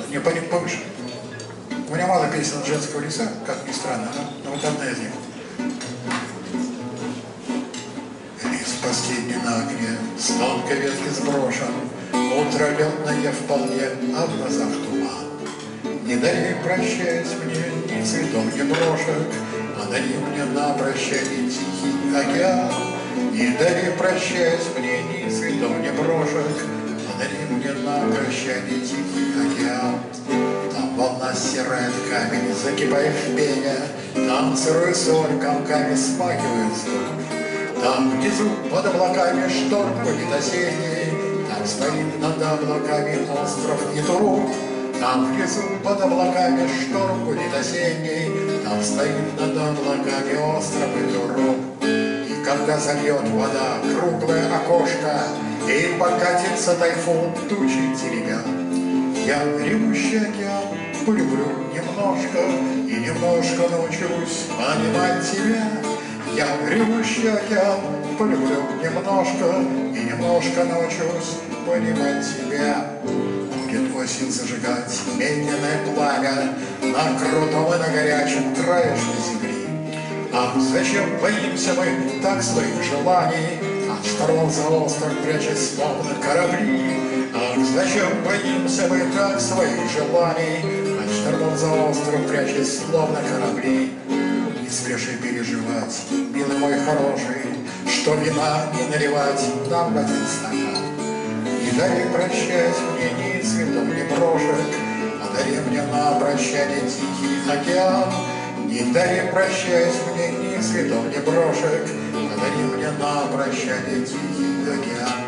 Не повыше. У меня мало песен женского лица, как ни странно, но вот одна из них. Лист последний на окне, с тонкой ветки сброшен, утро летное вполне, а в глазах туман. Не дари, прощаясь мне, ни цветов, ни брошек, а дари мне на прощание тихий океан. Не дари, прощаясь мне, ни цветов, ни брошек, а дари мне на прощание тихий океан. Там волна стирает камень, закипая в пене, там сырую соль комками смакивает вздох. Там внизу под облаками шторм будет осенний, там стоит над облаками остров и труп. Там внизу под облаками шторм будет осенний, там стоит над облаками остров и труп. И когда зальет вода круглое окошко, и покатится тайфун тучи теребя, я ревущий океан полюблю немножко, и немножко научусь понимать тебя. Я ревущий океан полюблю немножко, и немножко научусь понимать тебя. Будет осень зажигать медленное пламя на крутом и на горячем краешке земли. Ах, зачем боимся мы так своих желаний, от штормов за остров прячась словно корабли? Ах, зачем боимся мы так своих желаний, от штормов за остров прячась словно корабли? Не спеши переживать, милый мой хороший, что вина не наливать нам в один стакан. Не дари, прощаясь мне, ни цветов, ни брошек, а дари мне на прощание тихий океан. Не дари, прощаясь мне, ни цветов, ни брошек, а дари мне на прощание тихий океан.